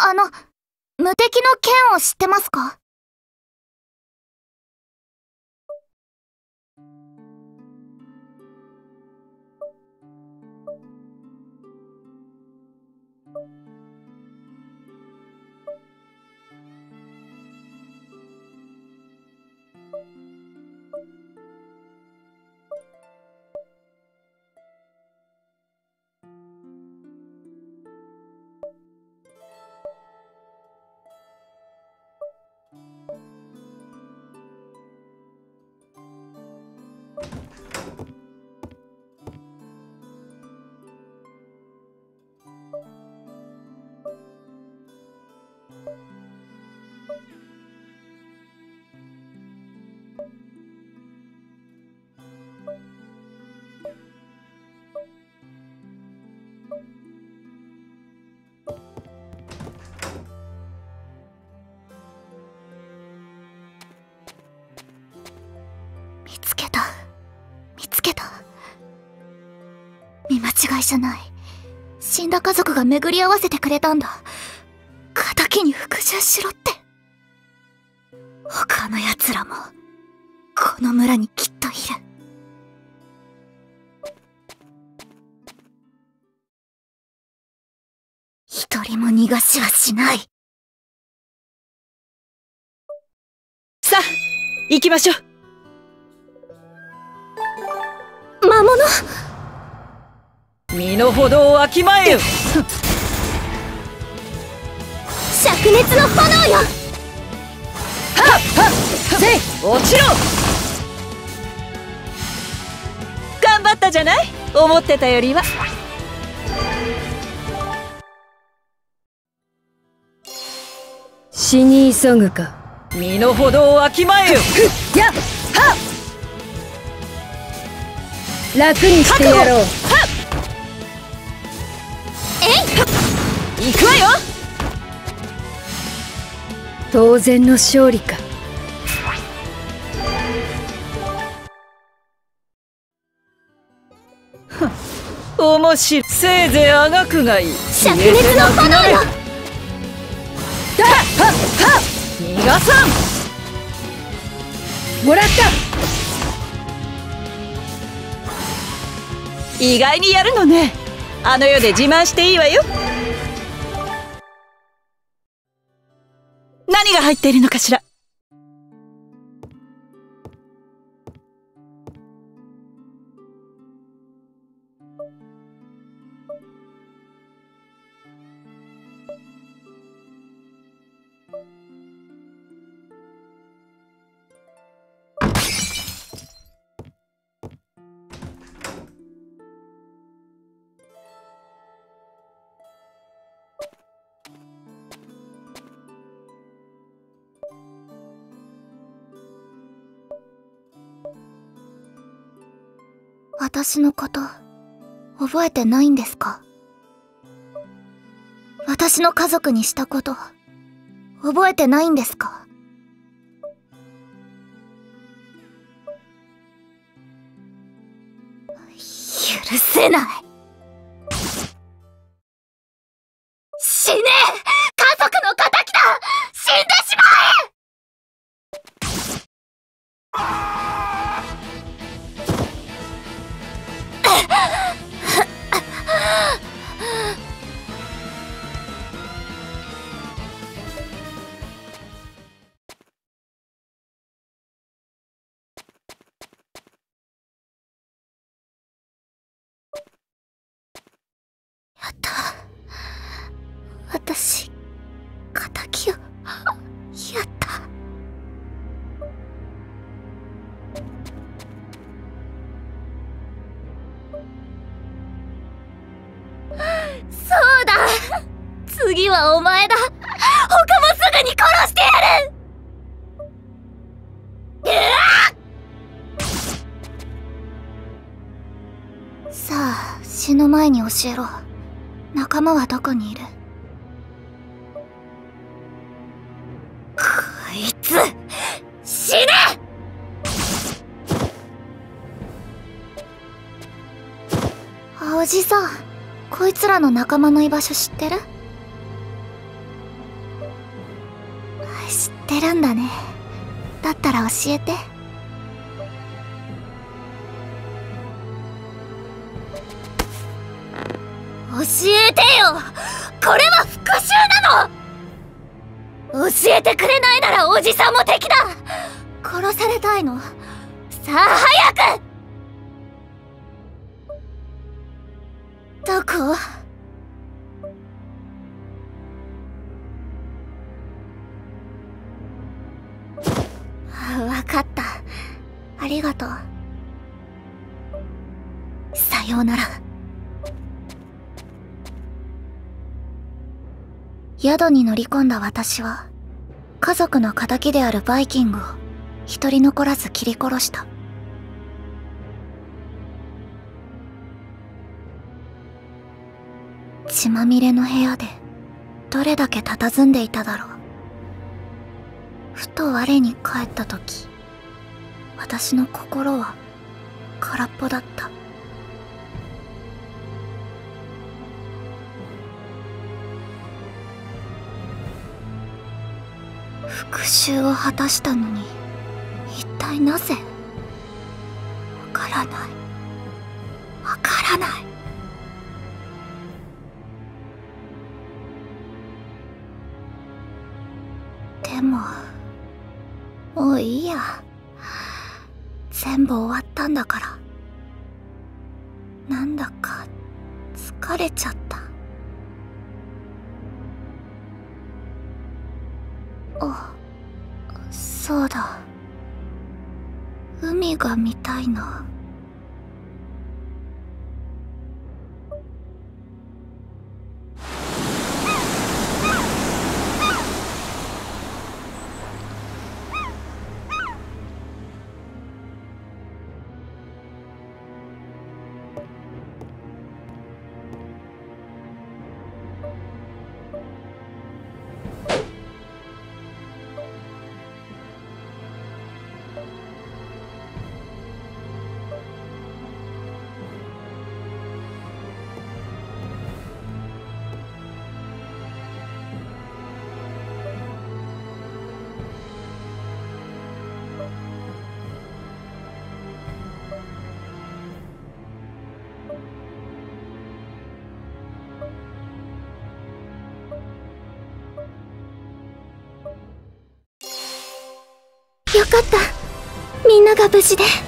無敵の剣を知ってますか？見つけた。見間違いじゃない。死んだ家族が巡り合わせてくれたんだ。仇に復讐しろって。他の奴らもこの村にきっといる。一人も逃がしはしない。 さあ行きましょう。 魔物。 身の程をわきまえよ。 灼熱の炎よ。 はっはっせい、落ちろ。頑張ったじゃない、思ってたよりは。死に急ぐか。身の程をわきまえよ。やっはっ、楽にしてやろう。行くわよ。当然の勝利か。面白い。せいぜいあがくがいい。 灼熱の炎よ。 はっはっはっ、逃がさん。もらった。意外にやるのね。あの世で自慢していいわよ。何が入っているのかしら。 私のこと覚えてないんですか？私の家族にしたこと覚えてないんですか？許せない。死ねえ、家族の仇だ。死んでしまえ。やった。私、仇をやった。そうだ、次はお前だ。他もすぐに殺してやる。さあ、死ぬ前に教えろ。仲間はどこにいる？こいつ、死ね！おじさん、こいつらの仲間の居場所知ってる？ 知ってるんだね。だったら教えて。教えてよ。これは復讐なの。教えてくれないならおじさんも敵だ。殺されたいの。さあ早く。どこ？わかった。ありがとう。さようなら。宿に乗り込んだ私は、家族の仇であるバイキングを一人残らず切り殺した。血まみれの部屋でどれだけ佇んでいただろう。ふと我に返った時、私の心は空っぽだった。復讐を果たしたのに、一体なぜ？わからない。わからない。でも、もういいや。全部終わったんだから。なんだか疲れちゃった。あ、そうだ。海が見たいな。よかった。みんなが無事で。